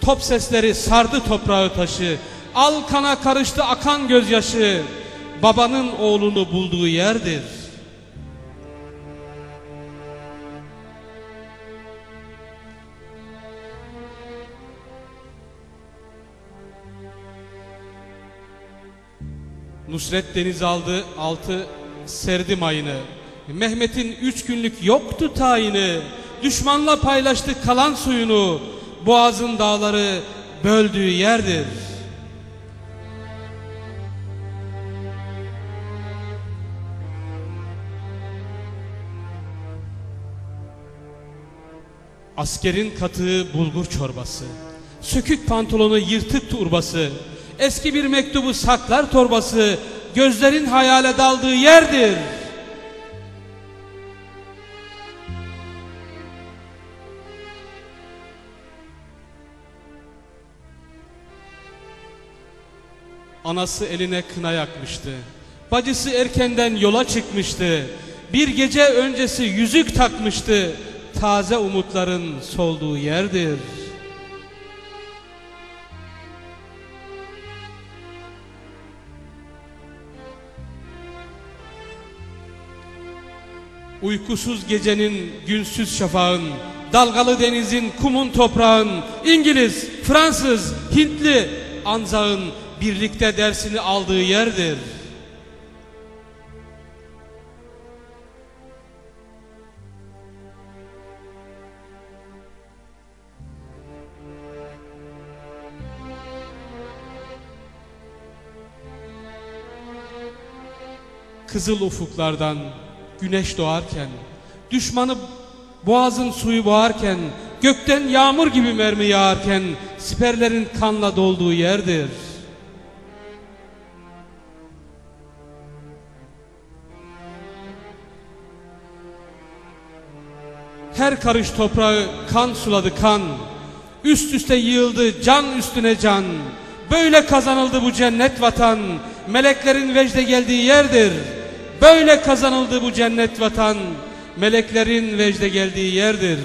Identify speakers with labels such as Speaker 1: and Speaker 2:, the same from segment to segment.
Speaker 1: top sesleri sardı toprağı taşı. Al kana karıştı akan gözyaşı. Babanın oğlunu bulduğu yerdir. Nusret deniz aldı altı serdi mayını. Mehmet'in 3 günlük yoktu tayini. Düşmanla paylaştı kalan suyunu. Boğazın dağları böldüğü yerdir. Askerin katığı bulgur çorbası, sökük pantolonu yırtık turbası, eski bir mektubu saklar torbası, gözlerin hayale daldığı yerdir. Anası eline kına yakmıştı. Bacısı erkenden yola çıkmıştı. Bir gece öncesi yüzük takmıştı. Taze umutların solduğu yerdir. Uykusuz gecenin, günsüz şafağın, dalgalı denizin, kumun toprağın, İngiliz, Fransız, Hintli, Anzağın birlikte dersini aldığı yerdir. Kızıl ufuklardan güneş doğarken, düşmanı boğazın suyu boğarken, gökten yağmur gibi mermi yağarken, siperlerin kanla dolduğu yerdir. Her karış toprağı kan suladı kan, üst üste yığıldı can üstüne can. Böyle kazanıldı bu cennet vatan, meleklerin vecde geldiği yerdir. Böyle kazanıldı bu cennet vatan, meleklerin vecde geldiği yerdir.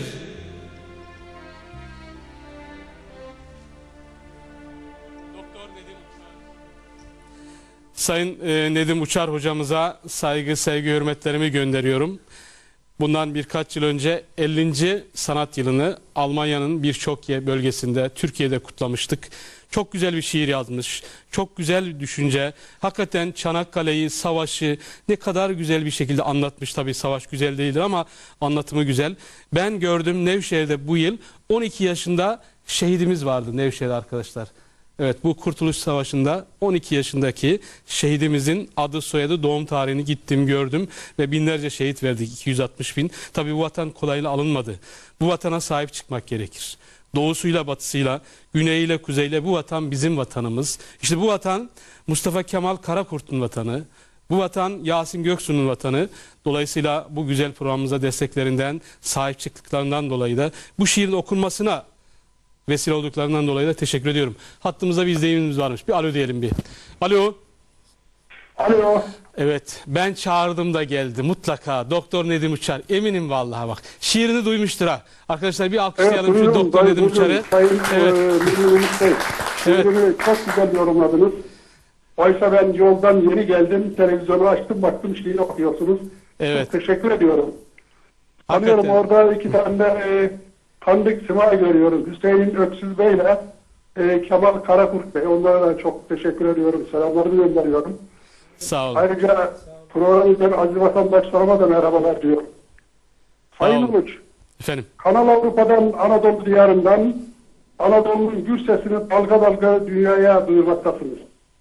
Speaker 1: Sayın Nedim Uçar hocamıza saygı, sevgi, hürmetlerimi gönderiyorum. Bundan birkaç yıl önce 50. sanat yılını Almanya'nın birçok bölgesinde, Türkiye'de kutlamıştık. Çok güzel bir şiir yazmış, çok güzel bir düşünce. Hakikaten Çanakkale'yi, savaşı ne kadar güzel bir şekilde anlatmış. Tabii savaş güzel değildir ama anlatımı güzel. Ben gördüm Nevşehir'de bu yıl 12 yaşında şehidimiz vardı Nevşehir'de arkadaşlar. Evet, bu Kurtuluş Savaşı'nda 12 yaşındaki şehidimizin adı, soyadı, doğum tarihini gittim gördüm ve binlerce şehit verdik, 260 bin. Tabii bu vatan kolayla alınmadı. Bu vatana sahip çıkmak gerekir. Doğusuyla batısıyla, güneyiyle kuzeyle bu vatan bizim vatanımız. İşte bu vatan Mustafa Kemal Karakurt'un vatanı. Bu vatan Yasin Göksu'nun vatanı. Dolayısıyla bu güzel programımıza desteklerinden, sahip çıktıklarından dolayı da bu şiirin okunmasına vesile olduklarından dolayı da teşekkür ediyorum. Hattımızda bir izleyicimiz varmış. Bir alo diyelim bir. Alo.
Speaker 2: Alo.
Speaker 1: Evet, ben çağırdım da geldi mutlaka. Doktor Nedim Uçar. Eminim vallahi bak. Şiirini duymuştur ha. Arkadaşlar bir alkışlayalım şu Doktor Nedim Uçar'ı.
Speaker 2: Evet. Evet. Çok güzel yorumladınız. Oysa ben yoldan yeni geldim. Televizyonu açtım, baktım şiir okuyorsunuz.
Speaker 1: Evet.
Speaker 2: Çok teşekkür ediyorum. Sanıyorum orada iki tane de Kandık Sima görüyoruz. Hüseyin Öksüz Bey ile Kemal Karakurt Bey. Onlara da çok teşekkür ediyorum. Selamlarımı gönderiyorum.
Speaker 1: Sağ olun.
Speaker 2: Ayrıca programımızdan aziz vatandaşlarıma da merhabalar diyor. Sayın Uluç,
Speaker 1: efendim.
Speaker 2: Kanal Avrupa'dan, Anadolu diyarından Anadolu'nun gür sesini dalga dalga dünyaya duyurmaktasınız.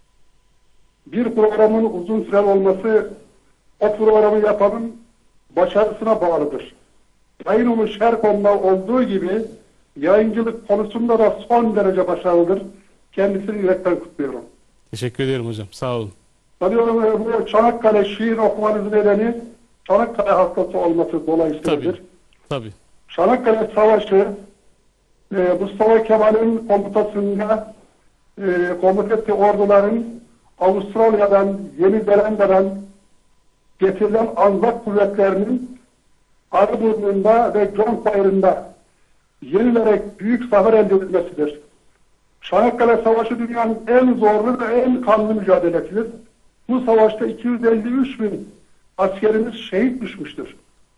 Speaker 2: Bir programın uzun süren olması o programı yapanın başarısına bağlıdır. Sayın Uluç her konuda olduğu gibi yayıncılık konusunda da son derece başarılıdır. Kendisini yürekten kutluyorum.
Speaker 1: Teşekkür ederim hocam. Sağ olun.
Speaker 2: Sanıyorum bu Çanakkale şiir okumanızın nedeni Çanakkale hastası olması dolayısıyladır.
Speaker 1: Tabii.
Speaker 2: Çanakkale Savaşı Mustafa Kemal'in komutasında komuta ettiği orduların Avustralya'dan, Yeni Zelanda'dan getirilen Anzak kuvvetlerinin Arıburnu'nda ve John Fire'ında yenilerek büyük zafer elde edilmesidir. Çanakkale Savaşı dünyanın en zorlu ve en kanlı mücadelesidir. Bu savaşta 253 bin askerimiz şehit düşmüştür.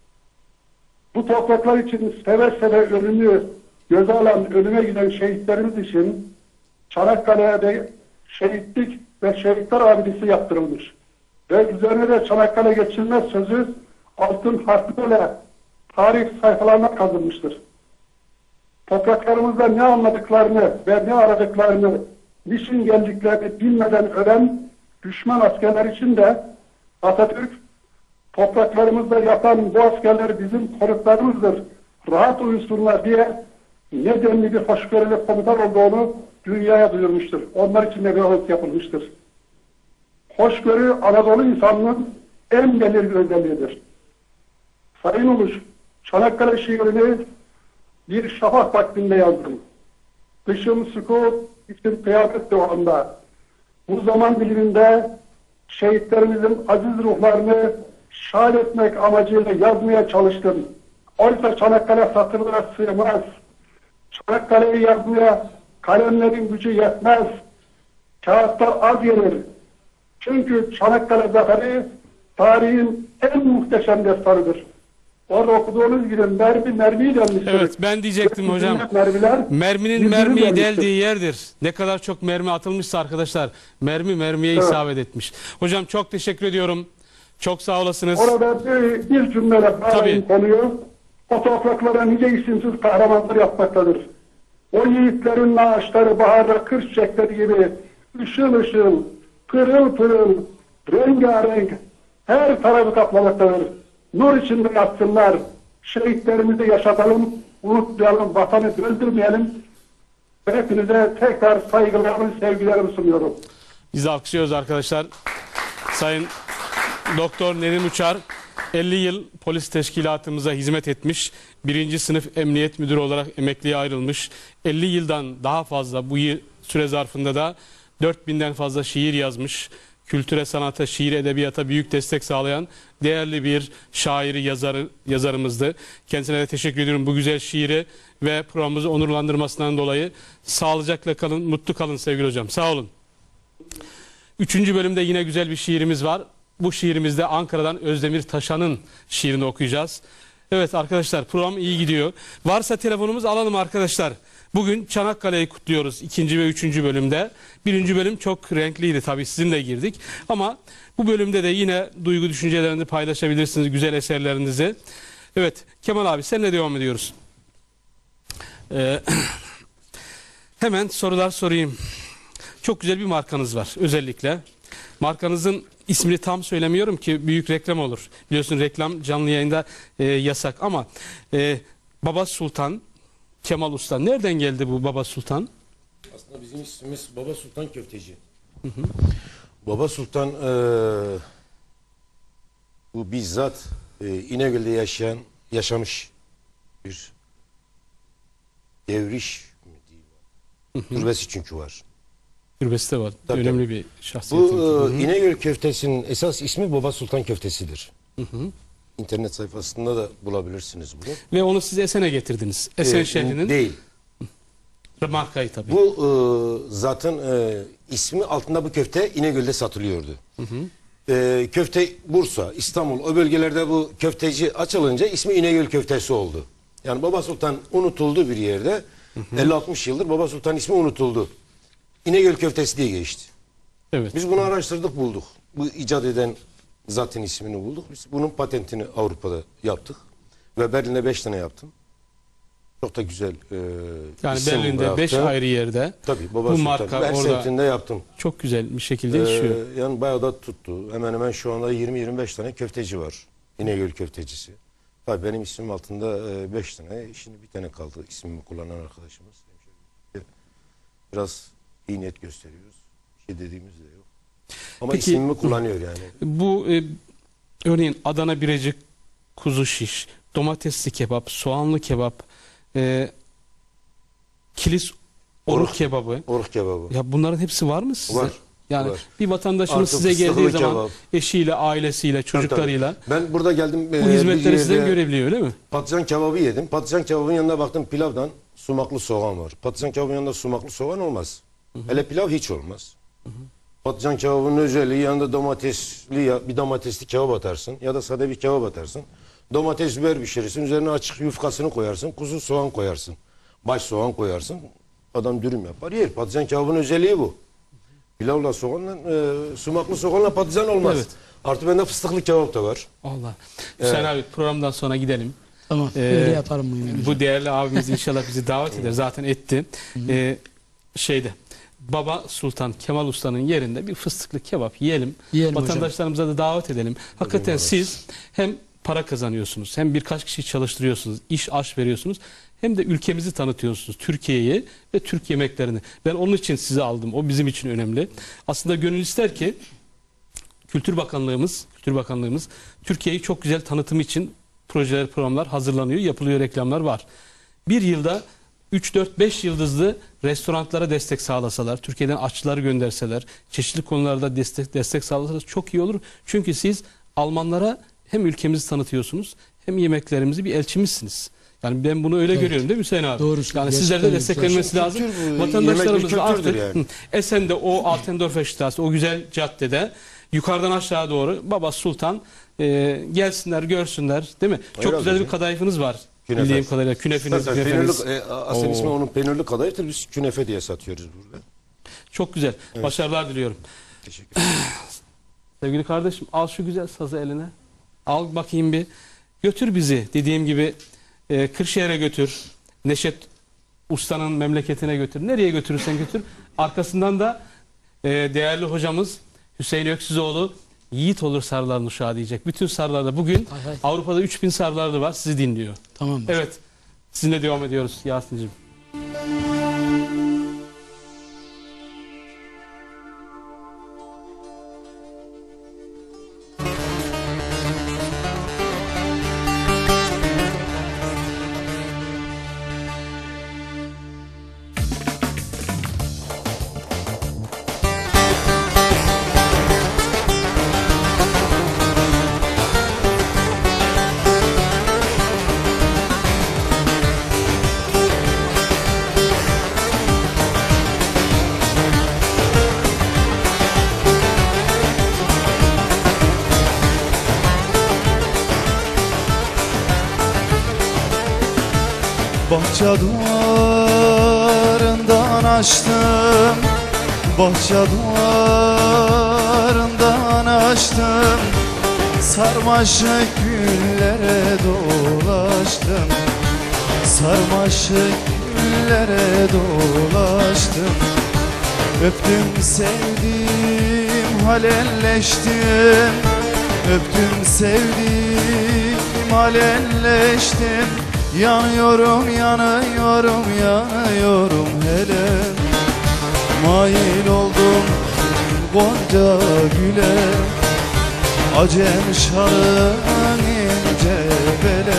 Speaker 2: Bu topraklar için seve seve ölümü göze alan, ölüme giden şehitlerimiz için Çanakkale'de şehitlik ve şehitler abidesi yaptırılmış. Ve üzerine de Çanakkale geçilmez sözü altın harflerle tarih sayfalarına kazınmıştır. Topraklarımızda ne anladıklarını ve ne aradıklarını, niçin geldiklerini bilmeden ölen düşman askerler için de Atatürk, topraklarımızda yatan bu askerler bizim konuklarımızdır, rahat uyusunlar diye ne denli bir hoşgörülü komutan olduğunu dünyaya duyurmuştur. Onlar için de bir anıt yapılmıştır. Hoşgörü Anadolu insanının en belirgin özelliğidir. Sayın Uluç, Çanakkale şiirini bir şafak vaktinde yazdım. Dışım sükut, içim kıyamet doğanda. Bu zaman diliminde şehitlerimizin aziz ruhlarını şad etmek amacıyla yazmaya çalıştım. Oysa Çanakkale satırlara sığmaz. Çanakkale'yi yazmaya kalemlerin gücü yetmez. Kağıtlar az gelir. Çünkü Çanakkale zaferi tarihin en muhteşem destanıdır. Orada okuduğunuz gibi mermiyi delmiştir.
Speaker 1: Evet, ben diyecektim hocam. Merminin
Speaker 2: birbirini
Speaker 1: mermiyi
Speaker 2: delmiştir.
Speaker 1: deldiği yerdir. Ne kadar çok mermi atılmışsa arkadaşlar, mermiye isabet etmiş. Hocam çok teşekkür ediyorum. Çok sağ olasınız.
Speaker 2: Orada bir cümleyle bağlayın konuyu. O topraklara nice isimsiz kahramanlar yapmaktadır. O yiğitlerin naaşları baharda kır çiçekleri gibi ışıl ışıl, pırıl pırıl, rengarenk her tarafı kaplamaktadır. Nur içinde yatsınlar. Şehitlerimizi yaşatalım, unutmayalım, vatanı öldürmeyelim. Hepinize tekrar saygılarımı, sevgilerimi sunuyorum.
Speaker 1: Biz alkışlıyoruz arkadaşlar. Sayın Doktor Nedim Uçar 50 yıl polis teşkilatımıza hizmet etmiş. 1. sınıf emniyet müdürü olarak emekliye ayrılmış. 50 yıldan daha fazla bu süre zarfında da 4000'den fazla şiir yazmış. Kültüre, sanata, şiir, edebiyata büyük destek sağlayan değerli bir şairi, yazarımızdı. Kendisine de teşekkür ediyorum bu güzel şiiri ve programımızı onurlandırmasından dolayı. Sağlıcakla kalın, mutlu kalın sevgili hocam. Sağ olun. 3. bölümde yine güzel bir şiirimiz var. Bu şiirimizde Ankara'dan Özdemir Taşan'ın şiirini okuyacağız. Evet arkadaşlar, program iyi gidiyor. Varsa telefonumuz alalım arkadaşlar. Bugün Çanakkale'yi kutluyoruz 2. ve 3. bölümde. 1. bölüm çok renkliydi tabii, sizinle girdik. Ama bu bölümde de yine duygu düşüncelerini paylaşabilirsiniz, güzel eserlerinizi. Evet Kemal abi, seninle devam ediyoruz. Hemen sorular sorayım. Çok güzel bir markanız var özellikle. Markanızın ismini tam söylemiyorum ki büyük reklam olur. Biliyorsun reklam canlı yayında yasak ama Baba Sultan Kemal Usta. Nereden geldi bu Baba Sultan?
Speaker 3: Aslında bizim ismimiz Baba Sultan Köfteci. Hı hı. Baba Sultan bu bizzat İnegöl'de yaşamış bir devriş mi diyeyim. Türbesi çünkü var.
Speaker 1: Türbesi de var.
Speaker 3: Tabii,
Speaker 1: önemli bir şahsiyet.
Speaker 3: Bu İnegöl köftesinin esas ismi Baba Sultan Köftesidir. İnternet sayfasında da bulabilirsiniz bunu.
Speaker 1: Ve onu siz Esen'e getirdiniz. Esen şehrinin.
Speaker 3: Değil.
Speaker 1: Markayı tabii.
Speaker 3: Bu zaten ismi altında bu köfte İnegöl'de satılıyordu. Köfte Bursa, İstanbul o bölgelerde bu köfteci açılınca ismi İnegöl köftesi oldu. Yani Baba Sultan unutuldu bir yerde. 50-60 yıldır Baba Sultan ismi unutuldu. İnegöl köftesi diye geçti.
Speaker 1: Evet.
Speaker 3: Biz bunu araştırdık, bulduk. Bu icat eden zaten ismini bulduk. Biz bunun patentini Avrupa'da yaptık. Ve Berlin'de 5 tane yaptım. Çok da güzel
Speaker 1: yani
Speaker 3: isim
Speaker 1: Berlin'de
Speaker 3: bıraktı.
Speaker 1: 5 ayrı yerde
Speaker 3: Tabii, Baba
Speaker 1: bu
Speaker 3: Sultan.
Speaker 1: marka
Speaker 3: Ben
Speaker 1: orada
Speaker 3: semtinde yaptım.
Speaker 1: çok güzel bir şekilde işliyor.
Speaker 3: Yani bayağı da tuttu. Hemen hemen şu anda 20-25 tane köfteci var. İnegöl köftecisi. Tabii benim ismim altında 5 tane. Şimdi bir tane kaldı ismimi kullanan arkadaşımız. Biraz iyi niyet gösteriyoruz. Bir şey dediğimiz de yok. Ama
Speaker 1: Peki,
Speaker 3: ismimi kullanıyor yani.
Speaker 1: Bu örneğin Adana Birecik kuzu şiş, domatesli kebap, soğanlı kebap, kilis oruk kebabı.
Speaker 3: Oruk kebabı.
Speaker 1: Ya bunların hepsi var mı size?
Speaker 3: Var.
Speaker 1: Yani
Speaker 3: var.
Speaker 1: bir vatandaşımız
Speaker 3: Artı
Speaker 1: size
Speaker 3: fıstıklı
Speaker 1: geldiği zaman
Speaker 3: kebap.
Speaker 1: eşiyle, ailesiyle, çocuklarıyla
Speaker 3: Ben burada geldim.
Speaker 1: bu hizmetleri sizden görebiliyor öyle mi?
Speaker 3: Patlıcan kebabı yedim. Patlıcan kebabının yanına baktım pilavdan. sumaklı soğan var. Patlıcan kebabının yanında sumaklı soğan olmaz. Hele pilav hiç olmaz. Patlıcan kebabının özelliği yanında bir domatesli kebap atarsın ya da sade bir kebap atarsın. Domates biber pişirirsin. Üzerine açık yufkasını koyarsın. Kuzu soğan koyarsın. Baş soğan koyarsın. Adam dürüm yapar yer. Patlıcan kebabının özelliği bu. Pilavla soğanla, sumaklı soğanla patlıcan olmaz.
Speaker 1: Evet.
Speaker 3: Artı bende fıstıklı kebap da var.
Speaker 1: Allah. Hüseyin abi programdan sonra gidelim.
Speaker 4: Tamam. Öyle yaparım bugün.
Speaker 1: Bu değerli abimiz inşallah bizi davet eder. Zaten etti. Baba Sultan Kemal Usta'nın yerinde bir fıstıklı kebap yiyelim.
Speaker 4: Yiyelim
Speaker 1: Vatandaşlarımıza da davet edelim. Hakikaten siz hem para kazanıyorsunuz, hem birkaç kişi çalıştırıyorsunuz, iş aş veriyorsunuz, hem de ülkemizi tanıtıyorsunuz, Türkiye'yi ve Türk yemeklerini. Ben onun için sizi aldım. O bizim için önemli. Aslında gönül ister ki Kültür Bakanlığımız Türkiye'yi çok güzel tanıtımı için projeler, programlar hazırlanıyor, yapılıyor, reklamlar var. Bir yılda 3-4-5 yıldızlı restoranlara destek sağlasalar, Türkiye'den aşçıları gönderseler, çeşitli konularda destek sağlasalar çok iyi olur. Çünkü siz Almanlara hem ülkemizi tanıtıyorsunuz, hem yemeklerimizi bir elçimizsiniz. Yani ben bunu öyle görüyorum değil mi Hüseyin abi?
Speaker 4: Doğru.
Speaker 1: Yani sizlere de desteklenmesi lazım. Vatandaşlarımız da artık
Speaker 3: yani.
Speaker 1: Esen'de o Altendorfer Straße, o güzel caddede yukarıdan aşağı doğru Baba Sultan gelsinler, görsünler değil mi? Çok
Speaker 3: Öyle
Speaker 1: güzel bir
Speaker 3: abi.
Speaker 1: kadayıfınız var.
Speaker 3: Künefe.
Speaker 1: Bildiğim kadarıyla künefeniz.
Speaker 3: Asıl ismi onun peynirli kadayıftır. Biz künefe diye satıyoruz burada.
Speaker 1: Çok güzel. Evet. Başarılar diliyorum.
Speaker 3: Teşekkür ederim.
Speaker 1: Sevgili kardeşim, al şu güzel sazı eline. Al bakayım bir. Götür bizi dediğim gibi Kırşehir'e götür. Neşet Usta'nın memleketine götür. Nereye götürürsen götür. Arkasından da değerli hocamız Hüseyin Öksüzoğlu yiğit olur sarıların uşağı diyecek. Bütün sarılarda bugün Avrupa'da 3000 sarılarda var. Sizi dinliyor.
Speaker 4: Tamam.
Speaker 1: Evet. Sizinle devam ediyoruz Yasin'cim.
Speaker 5: Bahçe duvarından açtım, bahçe duvarından açtım, sarmaşık güllere dolaştım, sarmaşık güllere dolaştım. Öptüm sevdim halelleştim, öptüm sevdim halelleştim. Yanıyorum, yanıyorum, yanıyorum hele. Mail oldum gonca güle, acem şarın ince bele.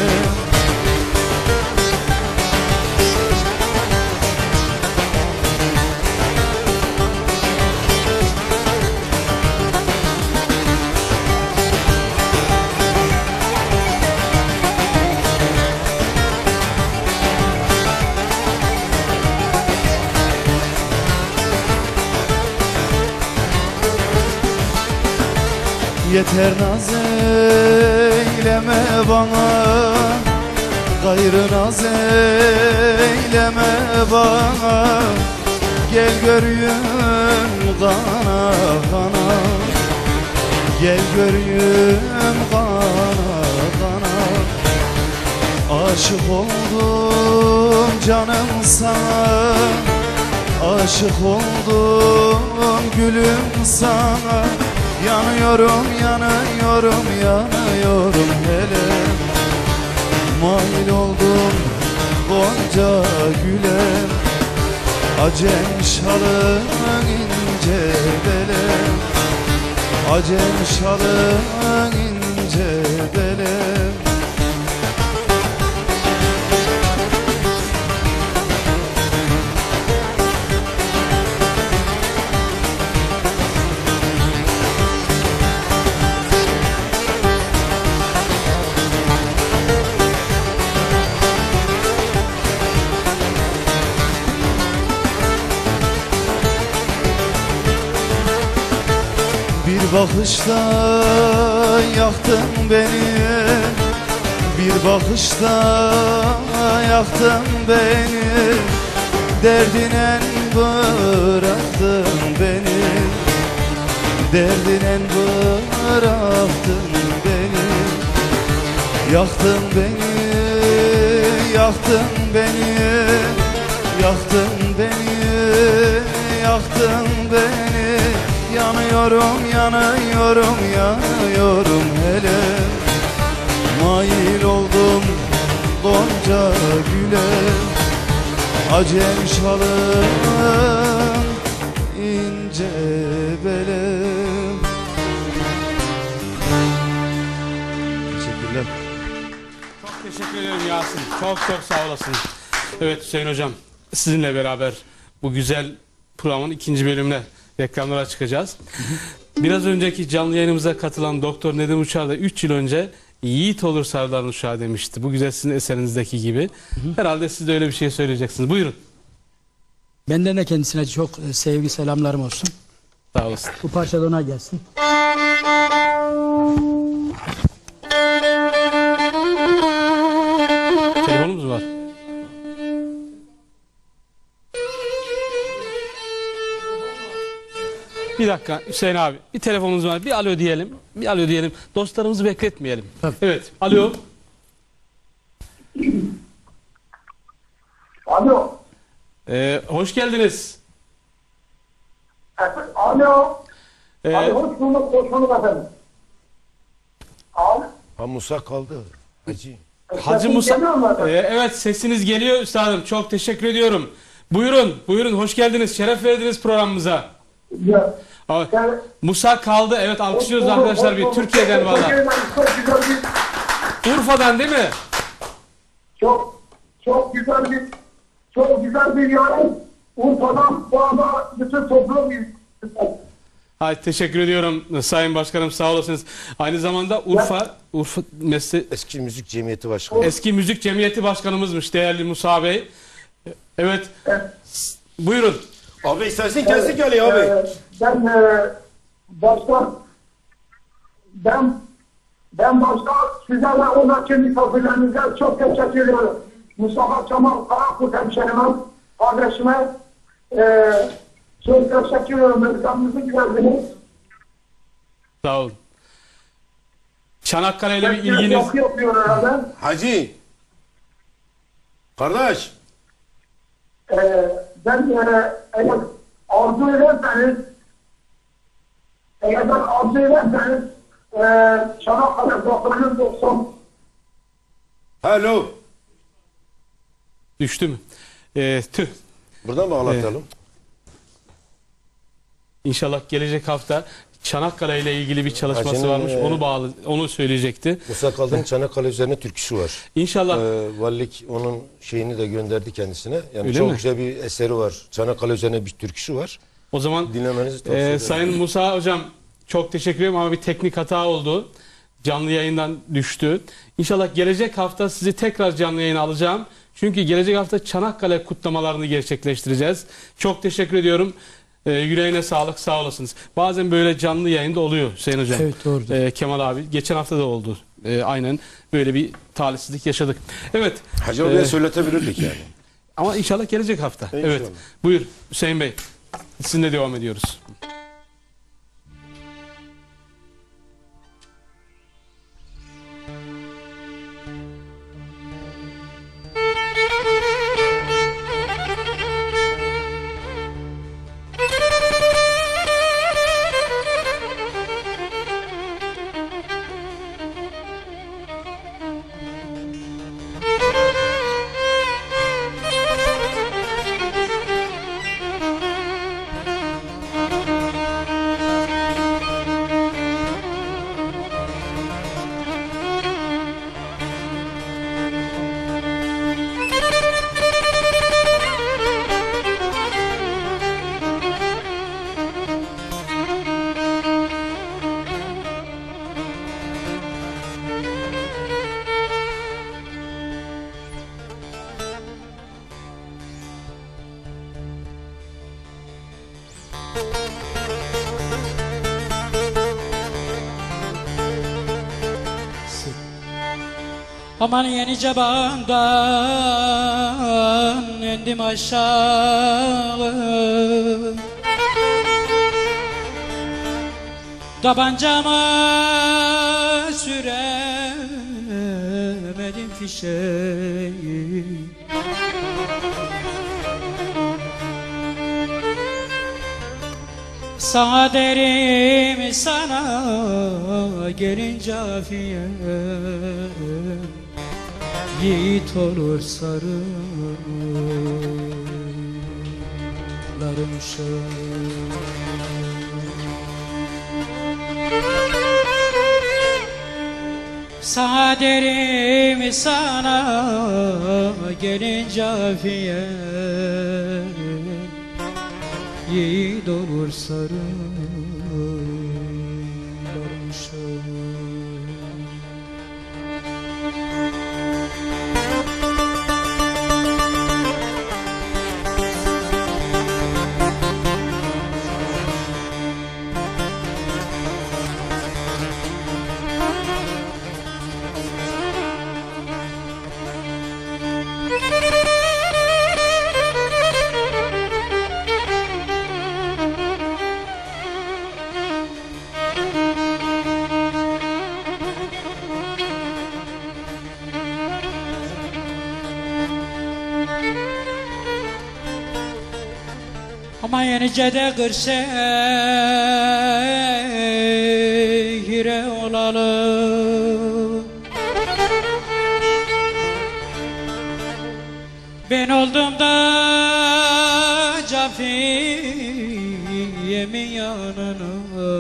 Speaker 5: Yeter naz eyleme bana, gayrı naz eyleme bana. Gel görün kana kana, gel görün kana kana. Aşık oldum canım sana, aşık oldum gülüm sana. Yanıyorum, yanıyorum, yanıyorum hele. Mail oldum gonca güle, acem şalın ince bele, acem şalın ince bele. bakışta yaktın beni, bir bakışta yaktın beni, derdine bıraktın beni, derdine bıraktın beni, yaktın beni, yaktın beni, yaktın beni, yaktın beni, yanıyorum, yanıyorum, yanıyorum hele, mail oldum gonca güle, acem şalım ince belem. Teşekkürler.
Speaker 1: Çok teşekkür ederim Yasin. Çok çok sağ olasın. Evet Hüseyin Hocam, sizinle beraber bu güzel programın ikinci bölümüne reklamlara çıkacağız. Biraz önceki canlı yayınımıza katılan Doktor Nedim Uçar da 3 yıl önce yiğit olur sarıların uşağı demişti. Bu güzel sizin eserinizdeki gibi. Herhalde siz de öyle bir şey söyleyeceksiniz. Buyurun.
Speaker 4: Benden de kendisine çok sevgi selamlarım olsun.
Speaker 1: Sağ olasın.
Speaker 4: Bu parça da ona gelsin.
Speaker 1: Telefonumuz mu var? Bir dakika Hüseyin abi. Bir telefonumuz var. Bir alo diyelim. Bir alo diyelim. Dostlarımızı bekletmeyelim.
Speaker 4: Tabii.
Speaker 1: Evet. Alo.
Speaker 2: Alo.
Speaker 1: Hoş geldiniz.
Speaker 2: Alo.
Speaker 1: Ee,
Speaker 2: Hoş bulduk efendim. Alo.
Speaker 3: Ha Musa kaldı. Hacı.
Speaker 1: Hacı Musa. Evet sesiniz geliyor üstadım. Çok teşekkür ediyorum. Buyurun. Buyurun. Hoş geldiniz. Şeref verdiniz programımıza.
Speaker 2: Ya.
Speaker 1: Aa,
Speaker 2: Yani,
Speaker 1: Musa kaldı. Evet alkışlıyoruz arkadaşlar. Bir Türkiye'den valla.
Speaker 2: Çok güzel bir,
Speaker 1: Urfa'dan değil mi?
Speaker 2: çok güzel bir yarın. Urfa'dan Bağda bütün toplum
Speaker 1: Hay teşekkür ediyorum Sayın Başkanım, sağ olasınız. Aynı zamanda Urfa
Speaker 3: Eski Müzik Cemiyeti Başkanı.
Speaker 1: Eski Müzik Cemiyeti Başkanımızmış değerli Musa Bey. Evet. Buyurun.
Speaker 3: Abi istersen kesin geliyor abi.
Speaker 2: Ben başta size ve oradaki misafirlerinize çok teşekkür ediyorum. Mustafa Kemal Karakurt hemşerime, kardeşime çok teşekkür ediyorum. Reklamınızı güvendiniz.
Speaker 1: Sağ olun. Çanakkale ile bir ilginiz...
Speaker 2: Yapıyor herhalde.
Speaker 3: Hacı. Kardeş.
Speaker 2: Ben eğer arzu ederseniz Çanakkale 90.
Speaker 3: Alo.
Speaker 1: Düştü mü? Tüh.
Speaker 3: Buradan bağlatalım.
Speaker 1: İnşallah gelecek hafta Çanakkale ile ilgili bir çalışması
Speaker 3: Hacı'nın,
Speaker 1: varmış. Onu söyleyecekti.
Speaker 3: Musa Kaldır'ın Çanakkale üzerine türküsü var.
Speaker 1: İnşallah.
Speaker 3: Valilik onun şeyini de gönderdi kendisine. Yani
Speaker 1: Öyle
Speaker 3: çok
Speaker 1: mi?
Speaker 3: güzel bir eseri var. Çanakkale üzerine bir türküsü var.
Speaker 1: O zaman
Speaker 3: Dinlemenizi tavsiye ederim.
Speaker 1: Sayın Musa Hocam çok teşekkür ederim ama bir teknik hata oldu. Canlı yayından düştü. İnşallah gelecek hafta sizi tekrar canlı yayına alacağım. Çünkü gelecek hafta Çanakkale kutlamalarını gerçekleştireceğiz. Çok teşekkür ediyorum. Yüreğine sağlık, sağ olasınız. Bazen böyle canlı yayında oluyor Hüseyin Hocam.
Speaker 4: Evet, doğrudur.
Speaker 1: Kemal abi geçen hafta da oldu. Aynen böyle bir talihsizlik yaşadık. Evet.
Speaker 3: Hacı abiye söyletebilirdik yani.
Speaker 1: Ama inşallah gelecek hafta.
Speaker 3: İnşallah.
Speaker 1: Evet. Buyur Hüseyin Bey. Sizinle devam ediyoruz.
Speaker 4: Aman Yenice bağından indim aşağı, tabancama süremedim fişeği. Sana derim sana gelin cafiye, yiğit olur sarılarım şah. Sana derim sana gelin cafiye, yiğit olur sarılarım şah. Ama Yenice'de Kırşehir'e olalım. Ben oldum da Cafiye'min yanına,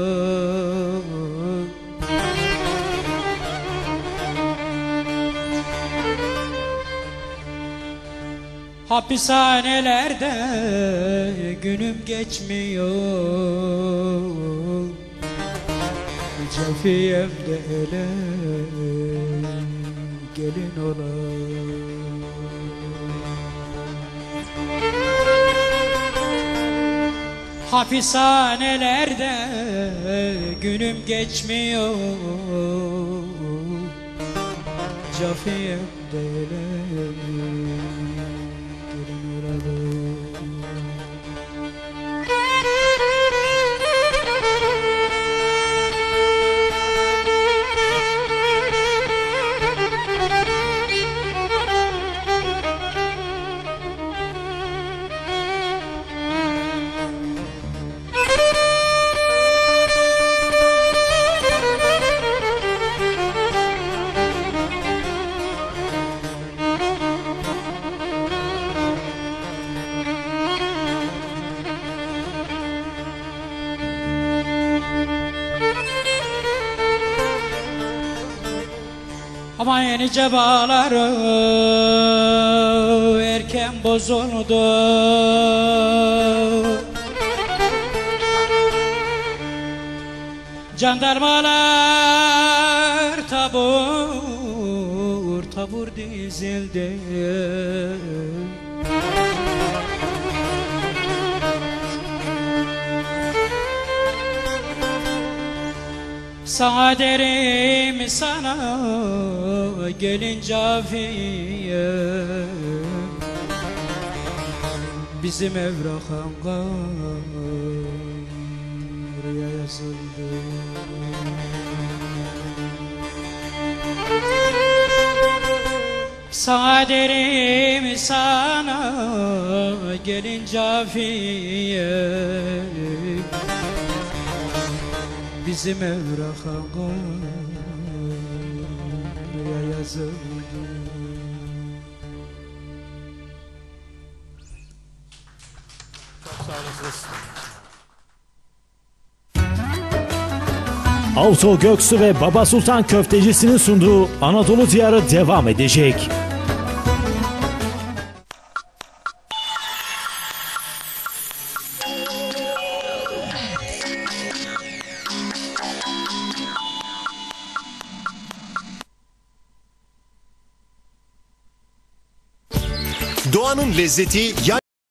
Speaker 4: hapishanelerde günüm geçmiyor. Cafiyem de ele gelin ola. Hapishanelerde günüm geçmiyor. Cafiyem de ele ama Yenice bağları erken bozuldu. Jandarmalar tabur tabur dizildi. Sana derim sana gelin Cafiye, bizim evrak Ankara'ya yazıldı. Sana derim sana gelin Cafiye, bizim evrak Ankara'ya yazıldı.
Speaker 1: Sağ olasınız.
Speaker 6: Avto Göksu ve Baba Sultan Köftecisi'nin sunduğu Anadolu Diyarı devam edecek.
Speaker 7: Doğanın lezzeti